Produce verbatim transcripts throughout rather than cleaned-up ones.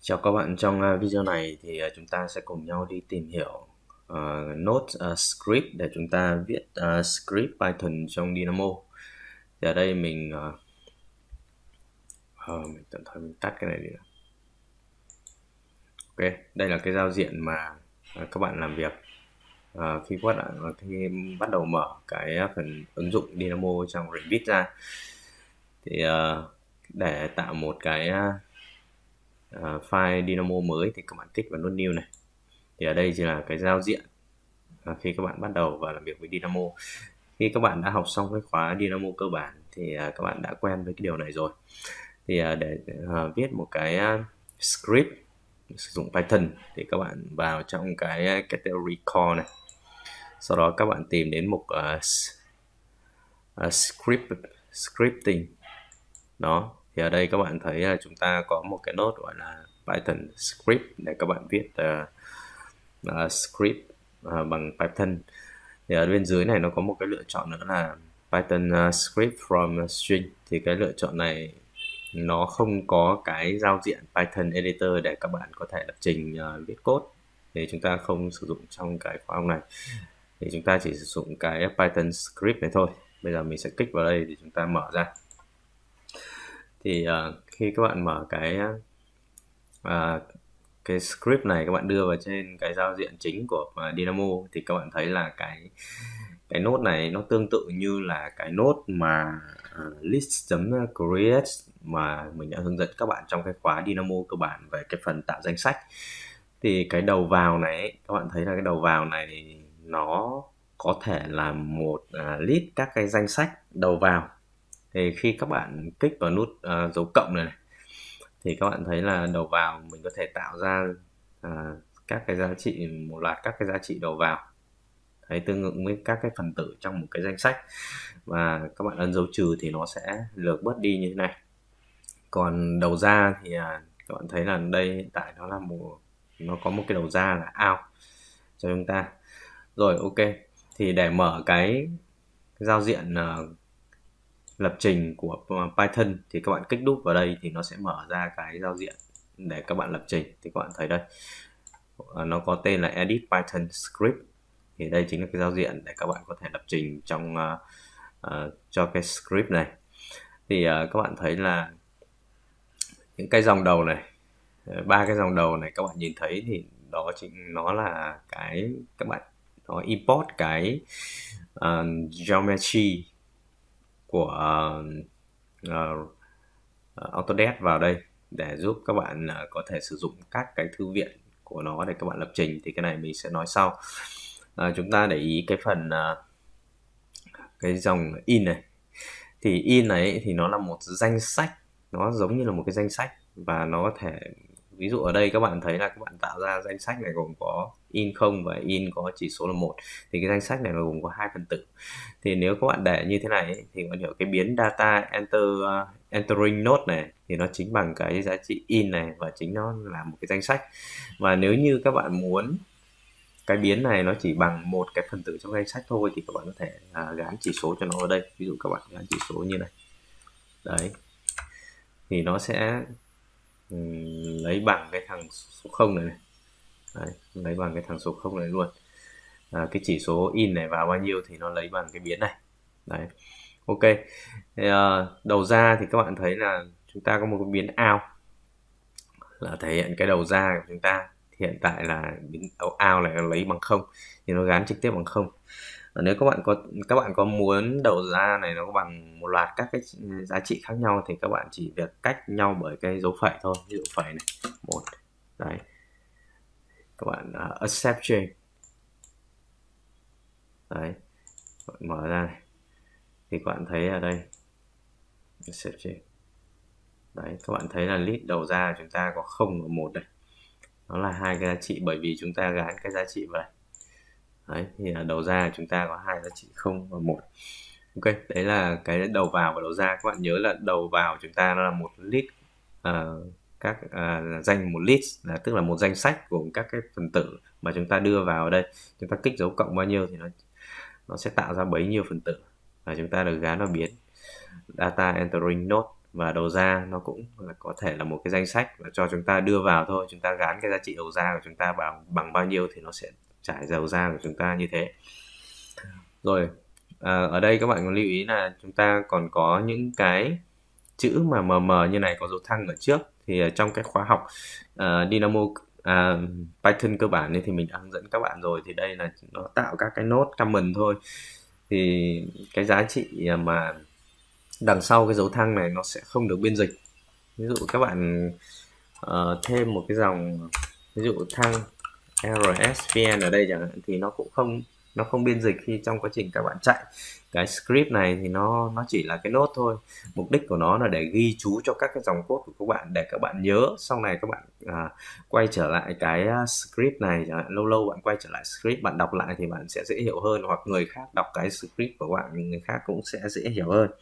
Chào các bạn, trong uh, video này thì uh, chúng ta sẽ cùng nhau đi tìm hiểu uh, nốt uh, script để chúng ta viết uh, script Python trong Dynamo. Thì ở đây mình uh, uh, mình tạm thời mình tắt cái này đi. Ok, đây là cái giao diện mà uh, các bạn làm việc uh, khi bắt uh, khi bắt đầu mở cái phần ứng dụng Dynamo trong Remix ra. Thì uh, để tạo một cái uh, uh, file Dynamo mới thì các bạn kích vào nút New này. Thì ở đây chỉ là cái giao diện uh, khi các bạn bắt đầu vào làm việc với Dynamo. Khi các bạn đã học xong cái khóa Dynamo cơ bản thì uh, các bạn đã quen với cái điều này rồi. Thì uh, để uh, viết một cái uh, script sử dụng Python thì các bạn vào trong cái category core này. Sau đó các bạn tìm đến mục uh, uh, script scripting. Đó, thì ở đây các bạn thấy là chúng ta có một cái nốt gọi là Python script để các bạn viết uh, uh, script uh, bằng Python. Thì ở bên dưới này nó có một cái lựa chọn nữa là Python uh, script from string. Thì cái lựa chọn này nó không có cái giao diện Python editor để các bạn có thể lập trình uh, viết code, thì chúng ta không sử dụng trong cái khóa học này. Thì chúng ta chỉ sử dụng cái Python script này thôi. Bây giờ mình sẽ kích vào đây thì chúng ta mở ra. Thì uh, khi các bạn mở cái uh, cái script này, các bạn đưa vào trên cái giao diện chính của uh, Dynamo thì các bạn thấy là cái cái nốt này nó tương tự như là cái nốt mà uh, list.create mà mình đã hướng dẫn các bạn trong cái khóa Dynamo cơ bản về cái phần tạo danh sách. Thì cái đầu vào này các bạn thấy là cái đầu vào này nó có thể là một uh, list các cái danh sách đầu vào. Thì khi các bạn kích vào nút uh, dấu cộng này, này thì các bạn thấy là đầu vào mình có thể tạo ra uh, các cái giá trị, một loạt các cái giá trị đầu vào đấy, tương ứng với các cái phần tử trong một cái danh sách, và các bạn ấn dấu trừ thì nó sẽ lược bớt đi như thế này. Còn đầu ra thì uh, các bạn thấy là đây hiện tại nó là một nó có một cái đầu ra là out cho chúng ta rồi. Ok, thì để mở cái giao diện uh, lập trình của Python thì các bạn kích đúp vào đây thì nó sẽ mở ra cái giao diện để các bạn lập trình. Thì các bạn thấy đây nó có tên là Edit Python Script, thì đây chính là cái giao diện để các bạn có thể lập trình trong uh, uh, cho cái script này. Thì uh, các bạn thấy là những cái dòng đầu này, ba cái dòng đầu này các bạn nhìn thấy thì đó chính nó là cái các bạn nó import cái uh, geometry của uh, uh, Autodesk vào đây để giúp các bạn uh, có thể sử dụng các cái thư viện của nó để các bạn lập trình. Thì cái này mình sẽ nói sau. Uh, chúng ta để ý cái phần uh, cái dòng in này, thì in này thì nó là một danh sách, nó giống như là một cái danh sách, và nó có thể, ví dụ ở đây các bạn thấy là các bạn tạo ra danh sách này gồm có in không và in có chỉ số là một, thì cái danh sách này nó gồm có hai phần tử. Thì nếu các bạn để như thế này thì bạn hiểu cái biến data enter uh, entering node này thì nó chính bằng cái giá trị in này, và chính nó là một cái danh sách. Và nếu như các bạn muốn cái biến này nó chỉ bằng một cái phần tử trong danh sách thôi thì các bạn có thể uh, gán chỉ số cho nó ở đây. Ví dụ các bạn gán chỉ số như này đấy, thì nó sẽ um, lấy bằng cái thằng số không này, này. Đấy, lấy bằng cái thằng số không này luôn. À, cái chỉ số in này vào bao nhiêu thì nó lấy bằng cái biến này đấy. Ok, thì, uh, đầu ra thì các bạn thấy là chúng ta có một cái biến out là thể hiện cái đầu ra của chúng ta. Hiện tại là biến out này nó lấy bằng không thì nó gán trực tiếp bằng không. Nếu các bạn có các bạn có muốn đầu ra này nó bằng một loạt các cái giá trị khác nhau thì các bạn chỉ việc cách nhau bởi cái dấu phẩy thôi. Ví dụ phẩy này một đấy, các bạn uh, accept change đấy, các bạn mở ra này thì các bạn thấy ở đây accept change đấy, các bạn thấy là list đầu ra chúng ta có không và một đây, nó là hai cái giá trị bởi vì chúng ta gán cái giá trị vào đây. Đấy, thì là đầu ra chúng ta có hai giá trị không và một. Ok, đấy là cái đầu vào và đầu ra. Các bạn nhớ là đầu vào chúng ta nó là một list, uh, các uh, danh một list là tức là một danh sách gồm các cái phần tử mà chúng ta đưa vào ở đây. Chúng ta kích dấu cộng bao nhiêu thì nó nó sẽ tạo ra bấy nhiêu phần tử và chúng ta được gán vào biến data entering node. và đầu ra nó cũng là có thể là một cái danh sách và cho chúng ta đưa vào thôi, chúng ta gán cái giá trị đầu ra của chúng ta vào bằng bao nhiêu thì nó sẽ trải đầu ra của chúng ta như thế. Rồi à, ở đây các bạn có lưu ý là chúng ta còn có những cái chữ mà mờ mờ như này có dấu thăng ở trước, thì trong cái khóa học uh, Dynamo uh, Python cơ bản thì mình đã hướng dẫn các bạn rồi, thì đây là nó tạo các cái nốt comment thôi, thì cái giá trị mà đằng sau cái dấu thăng này nó sẽ không được biên dịch. Ví dụ các bạn uh, thêm một cái dòng ví dụ thăng rsvn ở đây chẳng hạn, thì nó cũng không nó không biên dịch khi trong quá trình các bạn chạy cái script này, thì nó nó chỉ là cái nốt thôi. Mục đích của nó là để ghi chú cho các cái dòng code của các bạn, để các bạn nhớ sau này các bạn à, quay trở lại cái script này chẳng hạn, lâu lâu bạn quay trở lại script bạn đọc lại thì bạn sẽ dễ hiểu hơn, hoặc người khác đọc cái script của bạn người khác cũng sẽ dễ hiểu hơn.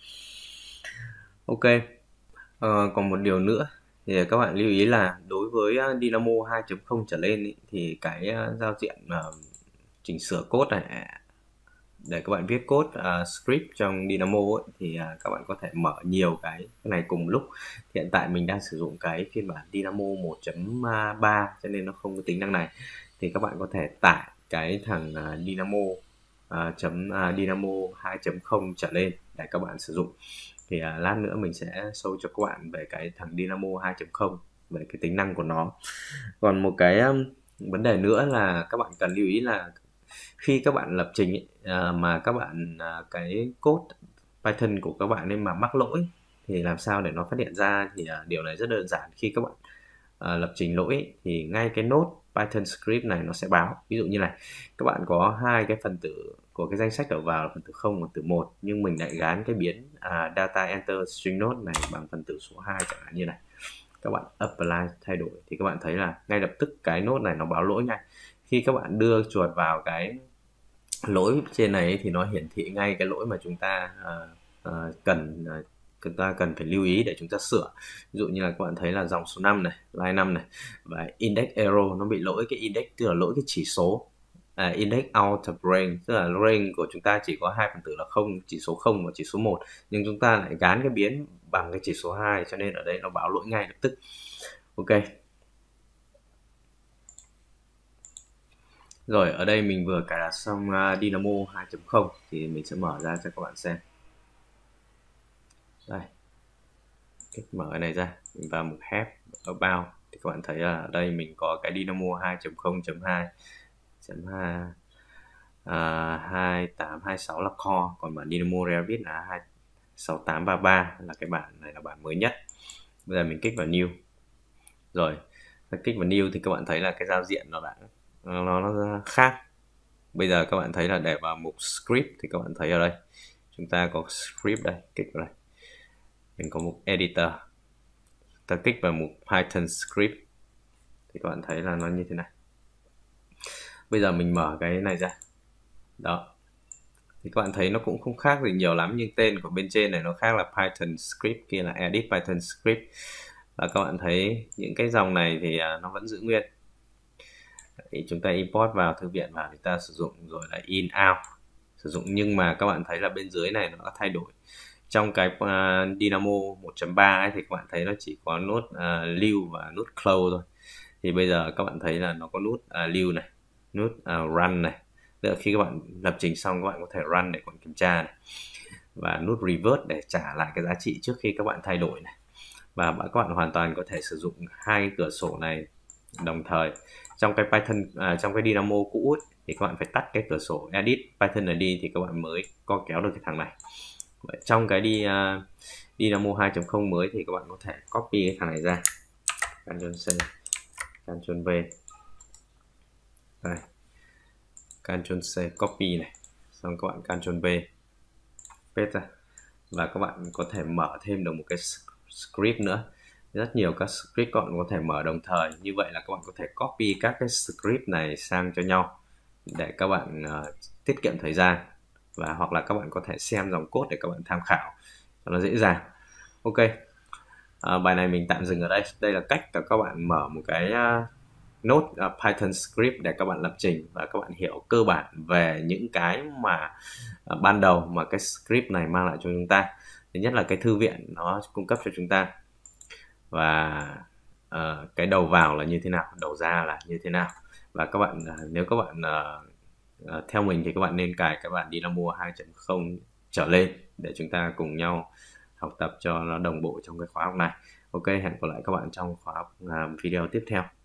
Ok, à, còn một điều nữa thì các bạn lưu ý là đối với Dynamo hai chấm không trở lên ý, thì cái giao diện uh, chỉnh sửa code này để các bạn viết code uh, script trong Dynamo ấy, thì uh, các bạn có thể mở nhiều cái, cái này cùng lúc. Hiện tại mình đang sử dụng cái phiên bản Dynamo một chấm ba cho nên nó không có tính năng này, thì các bạn có thể tải cái thằng uh, Dynamo uh, chấm uh, Dynamo hai chấm không trở lên để các bạn sử dụng. Thì uh, lát nữa mình sẽ show cho các bạn về cái thằng Dynamo hai chấm không, về cái tính năng của nó. Còn một cái um, vấn đề nữa là các bạn cần lưu ý là khi các bạn lập trình ấy, à, mà các bạn à, cái code Python của các bạn ấy mà mắc lỗi thì làm sao để nó phát hiện ra, thì à, điều này rất đơn giản. Khi các bạn à, lập trình lỗi ấy, thì ngay cái node Python script này nó sẽ báo. Ví dụ như này, các bạn có hai cái phần tử của cái danh sách đầu vào là phần tử không và phần tử một, nhưng mình lại gán cái biến à, data enter string node này bằng phần tử số hai chẳng hạn như này. Các bạn apply thay đổi thì các bạn thấy là ngay lập tức cái node này nó báo lỗi ngay. Khi các bạn đưa chuột vào cái lỗi trên này thì nó hiển thị ngay cái lỗi mà chúng ta uh, uh, cần uh, chúng ta cần phải lưu ý để chúng ta sửa. Ví dụ như là các bạn thấy là dòng số năm này, line năm này, và index error nó bị lỗi cái index, tức là lỗi cái chỉ số à, index out of range, tức là range của chúng ta chỉ có hai phần tử là không, chỉ số không và chỉ số một, nhưng chúng ta lại gán cái biến bằng cái chỉ số hai, cho nên ở đây nó báo lỗi ngay lập tức. Ok. Rồi, ở đây mình vừa cài đặt xong uh, Dynamo hai chấm không thì mình sẽ mở ra cho các bạn xem. Đây. Cách mở cái này ra, mình vào mục help about thì các bạn thấy là ở đây mình có cái Dynamo hai chấm không chấm hai chấm hai tám hai sáu là core, còn bản Dynamo Revit là hai sáu tám ba ba là cái bản này là bản mới nhất. Bây giờ mình kích vào new. Rồi, kích vào new thì các bạn thấy là cái giao diện nó đã nó, nó khác. Bây giờ các bạn thấy là để vào mục script thì các bạn thấy ở đây chúng ta có script đây, kích vào đây mình có mục editor, ta kích vào mục Python script thì các bạn thấy là nó như thế này. Bây giờ mình mở cái này ra đó thì các bạn thấy nó cũng không khác gì nhiều lắm, nhưng tên của bên trên này nó khác là Python script, kia là edit Python script, và các bạn thấy những cái dòng này thì nó vẫn giữ nguyên. Thì chúng ta import vào thư viện vào, chúng ta sử dụng rồi là in out sử dụng, nhưng mà các bạn thấy là bên dưới này nó đã thay đổi. Trong cái uh, Dynamo một chấm ba ấy thì các bạn thấy nó chỉ có nút uh, lưu và nút close thôi. Thì bây giờ các bạn thấy là nó có nút uh, lưu này, nút uh, run này, tức là khi các bạn lập trình xong các bạn có thể run để còn kiểm tra này, và nút revert để trả lại cái giá trị trước khi các bạn thay đổi này. Và các bạn hoàn toàn có thể sử dụng hai cửa sổ này đồng thời. Trong cái Python à, trong cái Dynamo cũ ấy, thì các bạn phải tắt cái cửa sổ edit Python này đi thì các bạn mới co kéo được cái thằng này. Vậy trong cái đi uh, Dynamo hai chấm không mới thì các bạn có thể copy cái thằng này ra, Ctrl C, Ctrl V, đây, Ctrl C copy này, xong các bạn Ctrl V paste ra, và các bạn có thể mở thêm được một cái script nữa. Rất nhiều các script các bạn có thể mở đồng thời, như vậy là các bạn có thể copy các cái script này sang cho nhau để các bạn uh, tiết kiệm thời gian, và hoặc là các bạn có thể xem dòng code để các bạn tham khảo cho nó dễ dàng. Ok, à, bài này mình tạm dừng ở đây. Đây là cách các bạn mở một cái uh, nốt uh, Python script để các bạn lập trình và các bạn hiểu cơ bản về những cái mà uh, ban đầu mà cái script này mang lại cho chúng ta. Thứ nhất là cái thư viện nó cung cấp cho chúng ta, và uh, cái đầu vào là như thế nào, đầu ra là như thế nào. Và các bạn uh, nếu các bạn uh, uh, theo mình thì các bạn nên cài cái bản Dynamo hai chấm không trở lên để chúng ta cùng nhau học tập cho nó đồng bộ trong cái khóa học này. Ok, hẹn gặp lại các bạn trong khóa học uh, video tiếp theo.